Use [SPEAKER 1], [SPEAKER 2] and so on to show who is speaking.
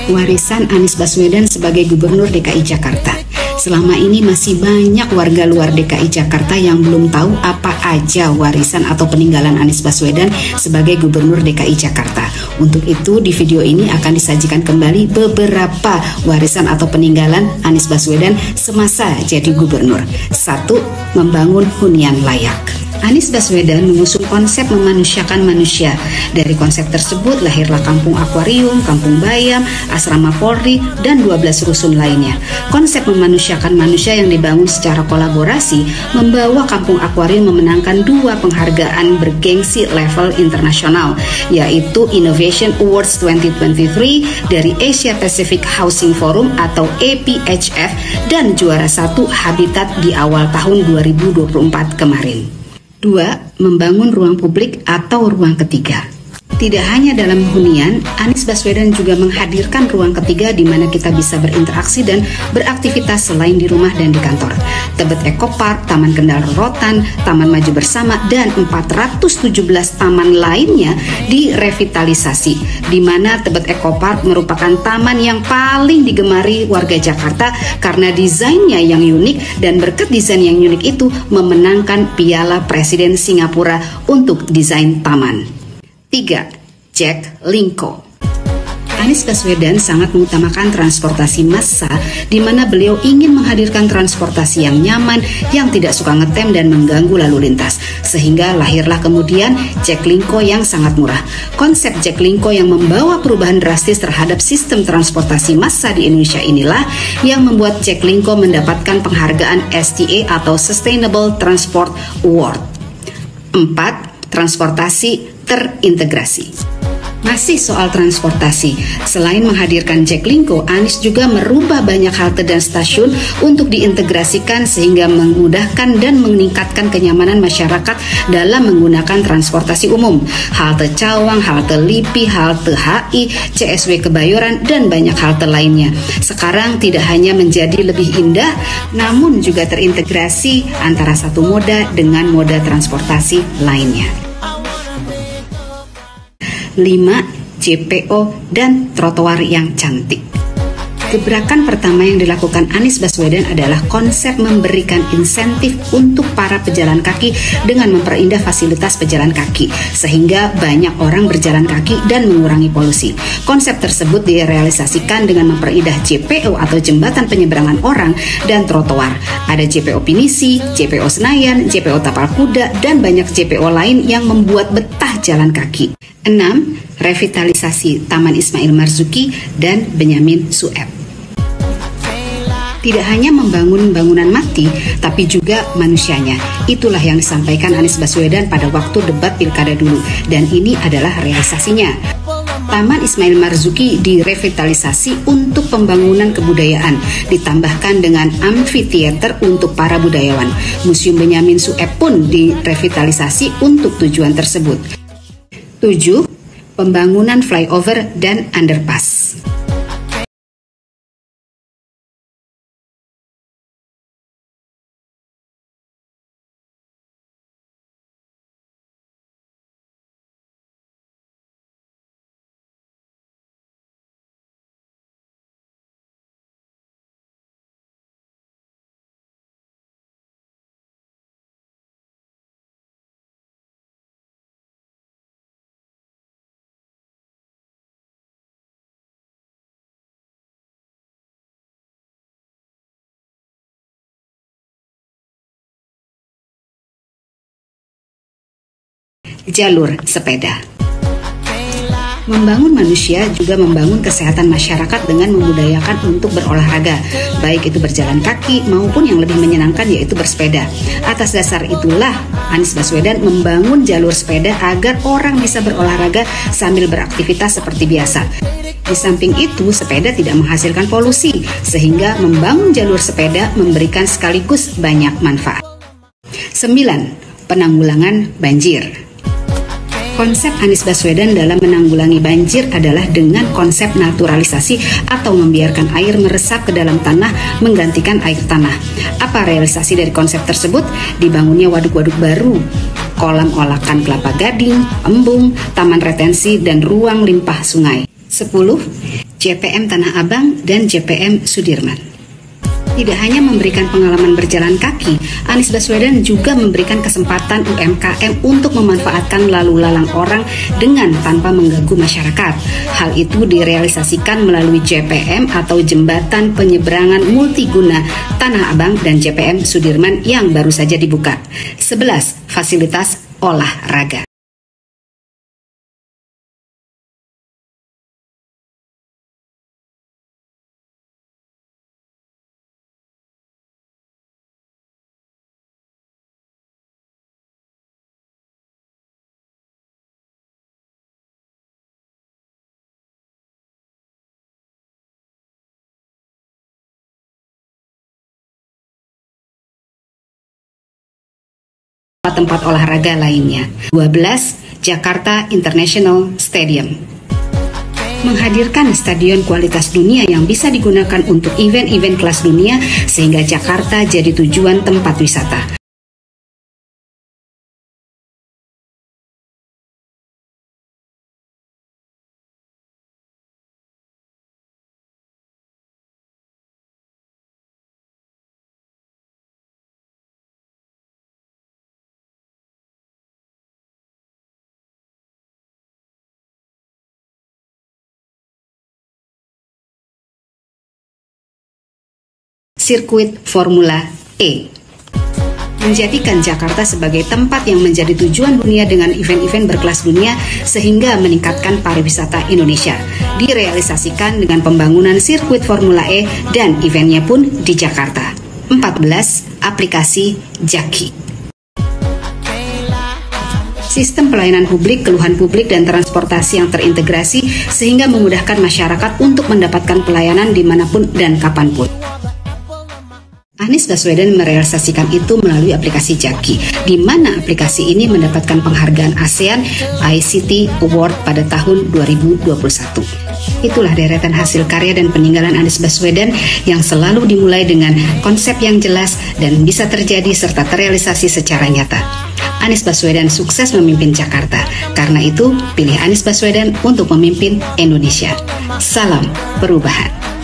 [SPEAKER 1] Warisan Anies Baswedan sebagai Gubernur DKI Jakarta. Selama ini masih banyak warga luar DKI Jakarta yang belum tahu apa aja warisan atau peninggalan Anies Baswedan sebagai Gubernur DKI Jakarta. Untuk itu di video ini akan disajikan kembali beberapa warisan atau peninggalan Anies Baswedan semasa jadi gubernur. 1. Membangun hunian layak. Anies Baswedan mengusung konsep memanusiakan manusia. Dari konsep tersebut lahirlah Kampung Akuarium, Kampung Bayam, Asrama Polri, dan 12 rusun lainnya. Konsep memanusiakan manusia yang dibangun secara kolaborasi membawa Kampung Akuarium memenangkan 2 penghargaan bergengsi level internasional, yaitu Innovation Awards 2023 dari Asia Pacific Housing Forum atau APHF dan juara 1 Habitat di awal tahun 2024 kemarin. 2. Membangun ruang publik atau ruang ketiga. Tidak hanya dalam hunian, Anies Baswedan juga menghadirkan ruang ketiga di mana kita bisa berinteraksi dan beraktivitas selain di rumah dan di kantor. Tebet Eco Park, Taman Kendal Rorotan, Taman Maju Bersama, dan 417 taman lainnya direvitalisasi, di mana Tebet Eco Park merupakan taman yang paling digemari warga Jakarta karena desainnya yang unik, dan berkat desain yang unik itu memenangkan Piala Presiden Singapura untuk desain taman. 3. Jack Linko. Anies Baswedan sangat mengutamakan transportasi massa, di mana beliau ingin menghadirkan transportasi yang nyaman, yang tidak suka ngetem dan mengganggu lalu lintas, sehingga lahirlah kemudian Jack Linko yang sangat murah. Konsep Jack Linko yang membawa perubahan drastis terhadap sistem transportasi massa di Indonesia inilah yang membuat Jack Linko mendapatkan penghargaan STA atau Sustainable Transport Award. 4. Transportasi terintegrasi. Masih soal transportasi, selain menghadirkan Jack Linko, Anies juga merubah banyak halte dan stasiun untuk diintegrasikan sehingga memudahkan dan meningkatkan kenyamanan masyarakat dalam menggunakan transportasi umum. Halte Cawang, halte Lipi, halte HI, CSW Kebayoran, dan banyak halte lainnya. Sekarang tidak hanya menjadi lebih indah, namun juga terintegrasi antara satu moda dengan moda transportasi lainnya. 5. JPO dan trotoar yang cantik. Gebrakan pertama yang dilakukan Anies Baswedan adalah konsep memberikan insentif untuk para pejalan kaki dengan memperindah fasilitas pejalan kaki, sehingga banyak orang berjalan kaki dan mengurangi polusi. Konsep tersebut direalisasikan dengan memperindah JPO atau jembatan penyeberangan orang dan trotoar. Ada JPO Pinisi, JPO Senayan, JPO Tapal Kuda, dan banyak JPO lain yang membuat betah jalan kaki. 6. Revitalisasi Taman Ismail Marzuki dan Benyamin Sueb. Tidak hanya membangun bangunan mati, tapi juga manusianya. Itulah yang disampaikan Anies Baswedan pada waktu debat pilkada dulu, dan ini adalah realisasinya. Taman Ismail Marzuki direvitalisasi untuk pembangunan kebudayaan, ditambahkan dengan amphitheater untuk para budayawan. Museum Benyamin Sueb pun direvitalisasi untuk tujuan tersebut. 7. Pembangunan flyover dan underpass. Jalur sepeda. Membangun manusia juga membangun kesehatan masyarakat dengan memudayakan untuk berolahraga, baik itu berjalan kaki maupun yang lebih menyenangkan yaitu bersepeda. Atas dasar itulah Anies Baswedan membangun jalur sepeda agar orang bisa berolahraga sambil beraktivitas seperti biasa. Di samping itu, sepeda tidak menghasilkan polusi, sehingga membangun jalur sepeda memberikan sekaligus banyak manfaat. 9. Penanggulangan banjir. Konsep Anies Baswedan dalam menanggulangi banjir adalah dengan konsep naturalisasi atau membiarkan air meresap ke dalam tanah menggantikan air tanah. Apa realisasi dari konsep tersebut? Dibangunnya waduk-waduk baru, kolam olakan kelapa gading, embung, taman retensi, dan ruang limpah sungai. 10. JPM Tanah Abang, dan JPM Sudirman. Tidak hanya memberikan pengalaman berjalan kaki, Anies Baswedan juga memberikan kesempatan UMKM untuk memanfaatkan lalu lalang orang dengan tanpa mengganggu masyarakat. Hal itu direalisasikan melalui JPM atau Jembatan Penyeberangan Multiguna Tanah Abang dan JPM Sudirman yang baru saja dibuka. 11. Fasilitas olahraga. Tempat olahraga lainnya. 12. Jakarta International Stadium. Menghadirkan stadion kualitas dunia yang bisa digunakan untuk event-event kelas dunia sehingga Jakarta jadi tujuan tempat wisata. Sirkuit Formula E menjadikan Jakarta sebagai tempat yang menjadi tujuan dunia dengan event-event berkelas dunia sehingga meningkatkan pariwisata Indonesia. Direalisasikan dengan pembangunan sirkuit Formula E dan eventnya pun di Jakarta. 14. Aplikasi Jaki. Sistem pelayanan publik, keluhan publik, dan transportasi yang terintegrasi sehingga memudahkan masyarakat untuk mendapatkan pelayanan dimanapun dan kapanpun. Anies Baswedan merealisasikan itu melalui aplikasi Jaki, di mana aplikasi ini mendapatkan penghargaan ASEAN ICT Award pada tahun 2021. Itulah deretan hasil karya dan peninggalan Anies Baswedan yang selalu dimulai dengan konsep yang jelas dan bisa terjadi serta terrealisasi secara nyata. Anies Baswedan sukses memimpin Jakarta, karena itu pilih Anies Baswedan untuk memimpin Indonesia. Salam perubahan.